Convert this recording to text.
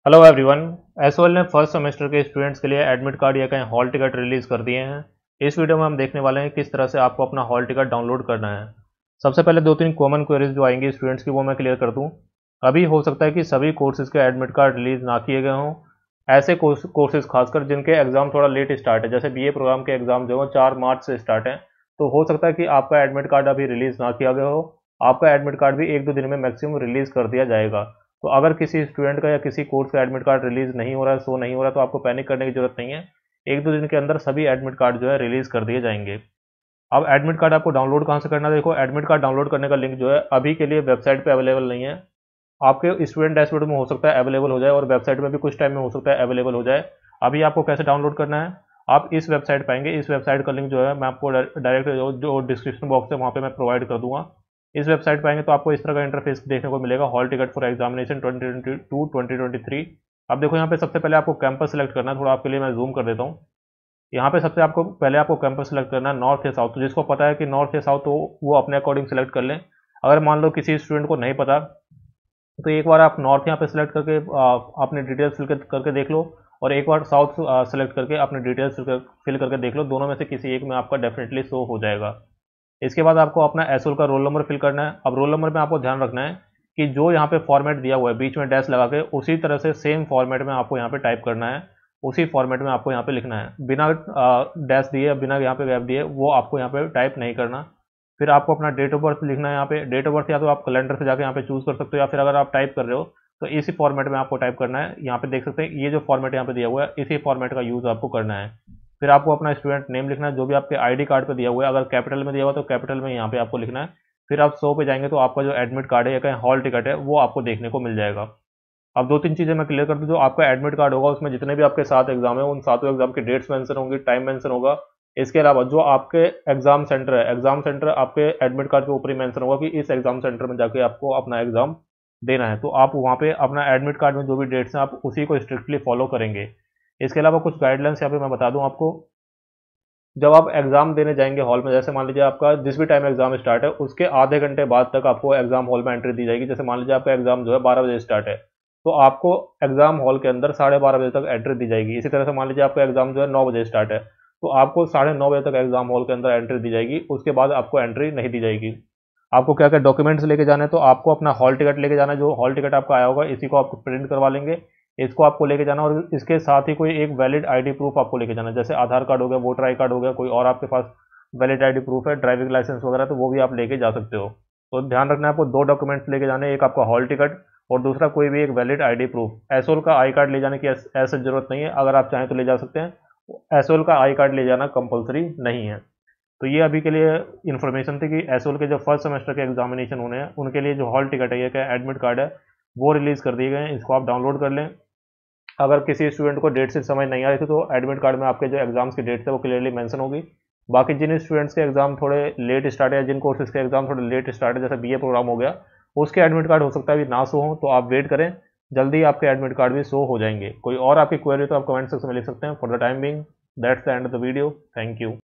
Hello everyone. SOL ने first semester के students के लिए एडमिट कार्ड या कहीं हॉल टिकट रिलीज़ कर दिए हैं। इस वीडियो में हम देखने वाले हैं किस तरह से आपको अपना हॉल टिकट डाउनलोड करना है। सबसे पहले दो तीन कॉमन क्वेरीज जो आएंगी स्टूडेंट्स की वो मैं क्लियर कर दूं। अभी हो सकता है कि सभी कोर्सेज के एडमिट कार्ड रिलीज़ ना किए गए हों। ऐसे कोर्सेज खासकर जिनके एग्ज़ाम थोड़ा लेट स्टार्ट है, जैसे बीए प्रोग्राम के एग्ज़ाम जो है 4 मार्च से स्टार्ट है, तो हो सकता है कि आपका एडमिट कार्ड अभी रिलीज़ ना किया गया हो। आपका एडमिट कार्ड भी 1-2 दिन में मैक्सिमम रिलीज़ कर दिया जाएगा। तो अगर किसी स्टूडेंट का या किसी कोर्स का एडमिट कार्ड रिलीज़ नहीं हो रहा है, शो नहीं हो रहा है, तो आपको पैनिक करने की ज़रूरत नहीं है। 1-2 दिन के अंदर सभी एडमिट कार्ड जो है रिलीज़ कर दिए जाएंगे। अब एडमिट कार्ड आपको डाउनलोड कहाँ से करना है? देखो, एडमिट कार्ड डाउनलोड करने का लिंक जो है अभी के लिए वेबसाइट पे अवेलेबल नहीं है। आपके स्टूडेंट डैशबोर्ड में हो सकता है अवेलेबल हो जाए और वेबसाइट में भी कुछ टाइम में हो सकता है अवेलेबल हो जाए। अभी आपको कैसे डाउनलोड करना है? आप इस वेबसाइट पाएंगे, इस वेबसाइट का लिंक जो है मैं आपको डायरेक्ट जो डिस्क्रिप्शन बॉक्स है वहाँ पे मैं प्रोवाइड कर दूंगा। इस वेबसाइट पाएंगे तो आपको इस तरह का इंटरफेस देखने को मिलेगा, हॉल टिकट फॉर एग्जामिनेशन 2022-2023। अब देखो, यहाँ पे सबसे पहले आपको कैंपस सेलेक्ट करना है। थोड़ा आपके लिए मैं जूम कर देता हूँ। यहाँ पे सबसे आपको पहले आपको कैंपस सेलेक्ट करना है, नॉर्थ या साउथ। तो जिसको पता है कि नॉर्थ या साउथ, तो वो अपने अकॉर्डिंग सेलेक्ट कर लें। अगर मान लो किसी स्टूडेंट को नहीं पता, तो एक बार आप नॉर्थ यहाँ पे सेलेक्ट करके अपने डिटेल्स करके देख लो, और एक बार साउथ सेलेक्ट करके अपने डिटेल्स फिल करके देख लो। दोनों में से किसी एक में आपका डेफिनेटली शो हो जाएगा। इसके बाद आपको अपना एसओल का रोल नंबर फिल करना है। अब रोल नंबर में आपको ध्यान रखना है कि जो यहाँ पे फॉर्मेट दिया हुआ है बीच में डैश लगा के, उसी तरह से सेम फॉर्मेट में आपको यहाँ पे टाइप करना है। उसी फॉर्मेट में आपको यहाँ पे लिखना है, बिना डैश दिए, बिना यहाँ पे गैप दिए, वो आपको यहाँ पे टाइप नहीं करना। फिर आपको अपना डेट ऑफ बर्थ लिखना है। यहाँ पे डेट ऑफ बर्थ या तो आप कैलेंडर से जाकर यहाँ पे चूज कर सकते हो, या फिर अगर आप टाइप कर रहे हो तो इसी फॉर्मेट में आपको टाइप करना है। यहाँ पे देख सकते हैं, ये जो फॉर्मेट यहाँ पे दिया हुआ है, इसी फॉर्मेट का यूज आपको करना है। फिर आपको अपना स्टूडेंट नेम लिखना है, जो भी आपके आईडी कार्ड पे दिया हुआ है। अगर कैपिटल में दिया हुआ है तो कैपिटल में यहाँ पे आपको लिखना है। फिर आप 100 पे जाएंगे तो आपका जो एडमिट कार्ड है या कहीं हॉल टिकट है वो आपको देखने को मिल जाएगा। अब दो तीन चीज़ें मैं क्लियर कर दूं। जो आपका एडमिट कार्ड होगा उसमें जितने भी आपके 7 एग्जाम है, उन सातों एग्जाम की डेट्स मेंशन होंगी, टाइम मेंशन होगा। इसके अलावा जो आपके एग्जाम सेंटर है, एग्जाम सेंटर आपके एडमिट कार्ड के ऊपर ही मेंशन होगा कि इस एग्जाम सेंटर में जाके आपको अपना एग्जाम देना है। तो आप वहाँ पे अपना एडमिट कार्ड में जो भी डेट्स हैं आप उसी को स्ट्रिक्टली फॉलो करेंगे। इसके अलावा कुछ गाइडलाइंस यहाँ पे मैं बता दूं आपको। जब आप एग्जाम देने जाएंगे हॉल में, जैसे मान लीजिए आपका जिस भी टाइम एग्जाम स्टार्ट है उसके आधे घंटे बाद तक आपको एग्जाम हॉल में एंट्री दी जाएगी। जैसे मान लीजिए आपका एग्जाम जो है 12 बजे स्टार्ट है, तो आपको एग्जाम हॉल के अंदर 12:30 बजे तक एंट्री दी जाएगी। इसी तरह से मान लीजिए आपका एग्जाम जो है 9 बजे स्टार्ट है, तो आपको 9:30 बजे तक एग्जाम हॉल के अंदर एंट्री दी जाएगी। उसके बाद आपको एंट्री नहीं दी जाएगी। आपको क्या क्या डॉक्यूमेंट्स लेके जाना है? तो आपको अपना हॉल टिकट लेके जाना है। जो हॉल टिकट आपका आया होगा इसी को आपको प्रिंट करवा लेंगे, इसको आपको लेके जाना। और इसके साथ ही कोई एक वैलिड आईडी प्रूफ आपको लेके जाना है, जैसे आधार कार्ड हो गया, वोटर आई कार्ड हो गया, कोई और आपके पास वैलिड आईडी प्रूफ है, ड्राइविंग लाइसेंस वगैरह, तो वो भी आप लेके जा सकते हो। तो ध्यान रखना है, आपको दो डॉक्यूमेंट्स लेके जाने हैं, एक आपका हॉल टिकट और दूसरा कोई भी एक वैलिड आईडी प्रूफ। एसओल का आई कार्ड ले जाने की ऐसे जरूरत नहीं है, अगर आप चाहें तो ले जा सकते हैं। एसओल का आई कार्ड ले जाना कंपलसरी नहीं है। तो ये अभी के लिए इन्फॉर्मेशन थी कि एसओल के जो फर्स्ट सेमेस्टर के एग्जामिनेशन होने हैं उनके लिए जो हॉल टिकट है या क्या एडमिट कार्ड है वो रिलीज़ कर दिए गए हैं। इसको आप डाउनलोड कर लें। अगर किसी स्टूडेंट को डेट से समझ नहीं आ रही थी तो एडमिट कार्ड में आपके जो एग्जाम्स की डेट है वो क्लियरली मेंशन होगी। बाकी जिन स्टूडेंट्स के एग्जाम थोड़े लेट स्टार्ट है, जिन कोर्सेज के एग्जाम थोड़े लेट स्टार्ट है, जैसे बीए प्रोग्राम हो गया, उसके एडमिट कार्ड हो सकता है अभी ना शो हो, तो आप वेट करें, जल्दी आपके एडमिट कार्ड भी शो हो जाएंगे। कोई और आपकी क्वेरी तो आप कमेंट सेक्शन में लिख सकते हैं। For the time being that's the end of the video. Thank you.